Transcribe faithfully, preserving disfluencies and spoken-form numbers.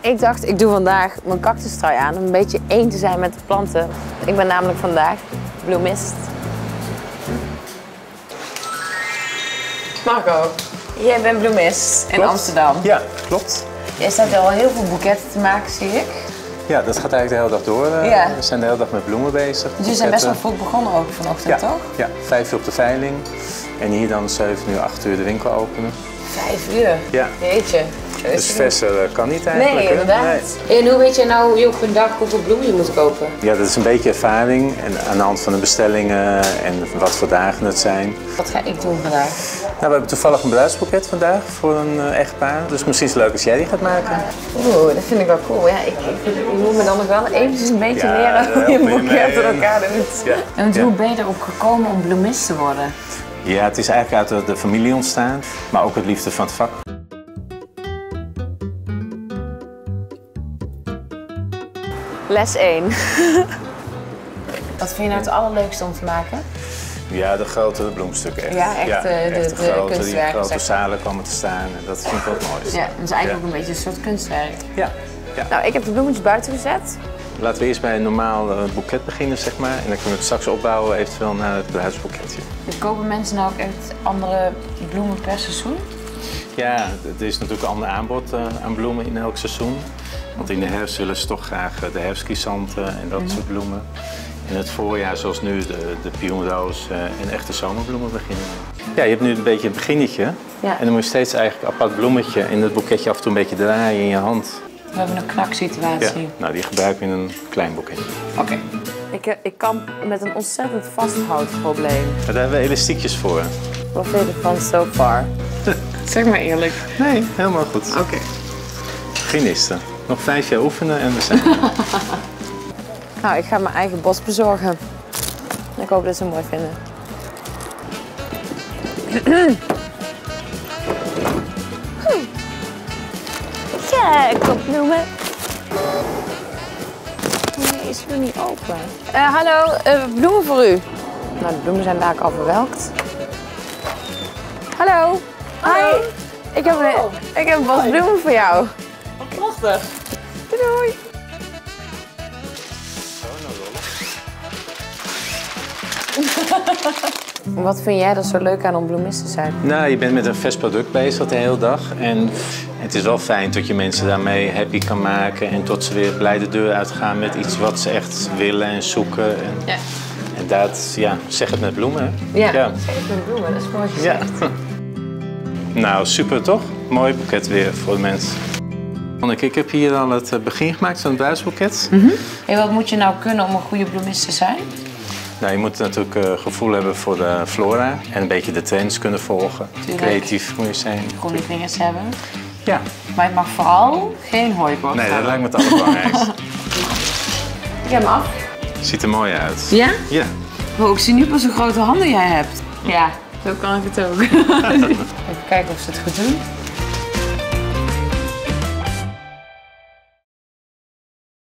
Ik dacht, ik doe vandaag mijn cactustrui aan om een beetje één te zijn met de planten. Ik ben namelijk vandaag bloemist. Marco, jij bent bloemist in Klopt. Amsterdam. Ja, klopt. Jij staat al heel veel boeketten te maken, zie ik. Ja, dat gaat eigenlijk de hele dag door. Uh, Ja. We zijn de hele dag met bloemen bezig. Dus je bent best wel vroeg begonnen ook vanochtend, ja. toch? Ja, vijf uur op de veiling. En hier dan zeven uur, acht uur de winkel openen. Vijf uur? Ja. Jeetje. Dus verser kan niet eigenlijk. Nee, inderdaad. Nee. En hoe weet je nou op een dag hoeveel bloemen je moet kopen? Ja, dat is een beetje ervaring. En aan de hand van de bestellingen en wat voor dagen het zijn. Wat ga ik doen vandaag? Nou, we hebben toevallig een bruidsboeket vandaag voor een uh, echtpaar. Dus misschien is het leuk als jij die gaat maken. Oeh, dat vind ik wel cool. Ja, ik, ik, je moet me dan nog wel eventjes een beetje Ja, leren hoe je help je boeket mee. in elkaar doet. Ja. En Ja. hoe ben je erop gekomen om bloemist te worden? Ja, het is eigenlijk uit de, de familie ontstaan. Maar ook het liefde van het vak. Les één. Wat vind je nou het allerleukste om te maken? Ja, de grote bloemstukken echt. Ja, echt, eh, de- echt de grote, die kunstwerken, grote zeg maar. zalen komen te staan. En dat vind ik wel het mooiste. Ja, dat is eigenlijk ook een beetje een soort kunstwerk. Ja. Ja. Nou, ik heb de bloemetjes buiten gezet. Laten we eerst bij een normaal uh, boeket beginnen, zeg maar. En dan kunnen we het straks opbouwen eventueel naar het bruidsboeketje. Kopen mensen nou ook echt andere bloemen per seizoen? Ja, er is natuurlijk een ander aanbod uh, aan bloemen in elk seizoen. Want in de herfst willen ze toch graag uh, de herfstchrysanten en dat Mm-hmm. soort bloemen. In het voorjaar, zoals nu, de, de pioenroos uh, en echte zomerbloemen beginnen. Ja, je hebt nu een beetje een beginnetje. Ja. En dan moet je steeds eigenlijk een apart bloemetje in het boeketje af en toe een beetje draaien in je hand. We hebben een knaksituatie. Ja, nou, die gebruiken we in een klein boeketje. Oké. Ik, ik kamp met een ontzettend vasthoudprobleem. Daar hebben we elastiekjes voor. Wat vind je ervan so far? Zeg maar eerlijk. Nee, helemaal goed. Oké. Okay. Beginnisten. Nog vijf jaar oefenen en we zijn. Nou, ik ga mijn eigen bos bezorgen. Ik hoop dat ze het mooi vinden. Kijk, op bloemen. Nee, is het niet open? Uh, hallo, uh, bloemen voor u. Nou, de bloemen zijn daar al verwelkt. Hallo. Hallo. Hi. Ik heb een, ik heb een bos bloemen voor jou. Wat prachtig. Doei doei. Wat vind jij er zo leuk aan om bloemist te zijn? Nou, je bent met een vers product bezig de hele dag. En het is wel fijn dat je mensen daarmee happy kan maken. En tot ze weer blij de deur uitgaan met iets wat ze echt willen en zoeken. En, Ja. en dat, ja, zeg het met bloemen. Hè? Ja, Ja. zeg het met bloemen, dat is mooi Ja. gezegd. Nou, super toch? Mooi boeket weer voor de mensen. Manneke, ik heb hier al het begin gemaakt van het bruidsboeket. Mm-hmm. Hey, wat moet je nou kunnen om een goede bloemist te zijn? Nou, je moet natuurlijk uh, gevoel hebben voor de flora en een beetje de trends kunnen volgen. Tuurlijk. Creatief moet je zijn. Groene vingers hebben. Ja. Maar het mag vooral geen hooikoorts Nee, dat hebben. lijkt me het allerbelangrijkste. Ik heb hem af. Ziet er mooi uit. Ja? Ja. Oh, ik zie nu pas hoe grote handen jij hebt. Ja, zo kan ik het ook. Even kijken of ze het goed doen.